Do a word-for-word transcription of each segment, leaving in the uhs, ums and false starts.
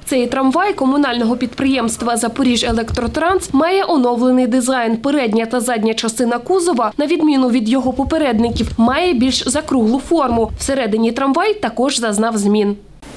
Цей трамвай комунального підприємства «Запоріжжяелектротранс» має оновлений дизайн. Передня та задня частина кузова, на відміну від його попередників, має більш закруглу форму. Всередині трамвай також зазнав змін.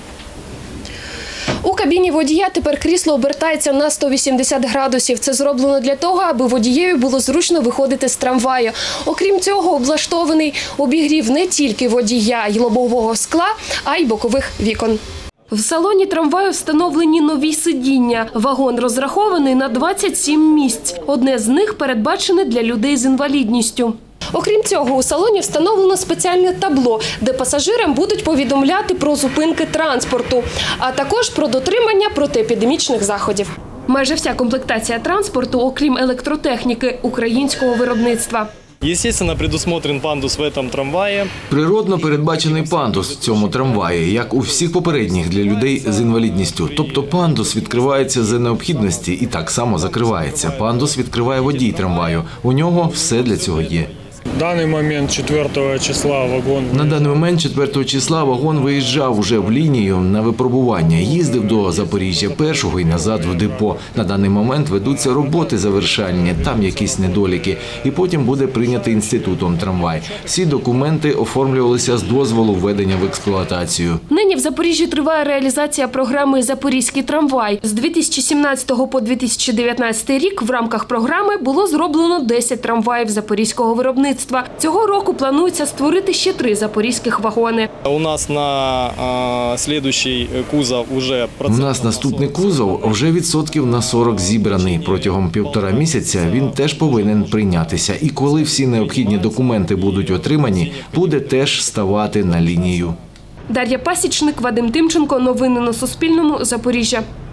У кабіні водія тепер крісло обертається на сто вісімдесят градусів. Це зроблено для того, аби водієві було зручно виходити з трамваю. Окрім цього, облаштований обігрів не тільки водія й лобового скла, а й бокових вікон. В салоні трамваю встановлені нові сидіння. Вагон розрахований на двадцять сім місць. Одне з них передбачене для людей з інвалідністю. Окрім цього, у салоні встановлено спеціальне табло, де пасажирам будуть повідомляти про зупинки транспорту, а також про дотримання протиепідемічних заходів. Майже вся комплектація транспорту, окрім електротехніки, українського виробництва. Естественно, предусмотрен пандус в этом трамвае. Природно передбачений пандус в цьому трамваї, як у всіх попередніх для людей з інвалідністю. Тобто пандус відкривається за необхідності і так само закривається. Пандус відкриває водій трамваю. У нього все для цього є. Даний момент четвертого числа вагон... На даний момент четвертого числа вагон виїжджав уже в лінію на випробування. Їздив до Запоріжжя першого і назад в депо. На даний момент ведуться роботи завершальні, там якісь недоліки. І потім буде прийнятий інститутом трамвай. Всі документи оформлювалися з дозволу введення в експлуатацію. Нині в Запоріжжі триває реалізація програми «Запорізький трамвай». З дві тисячі сімнадцятого по дві тисячі дев'ятнадцятий рік в рамках програми було зроблено десять трамваїв запорізького виробництва. Цього року планується створити ще три запорізьких вагони. У нас на а, слідуючий кузов вже У нас наступний кузов вже відсотків на сорок зібраний. Протягом півтора місяця він теж повинен прийнятися. І коли всі необхідні документи будуть отримані, буде теж ставати на лінію. Дар'я Пасічник, Вадим Тимченко. Новини на Суспільному. Запоріжжя.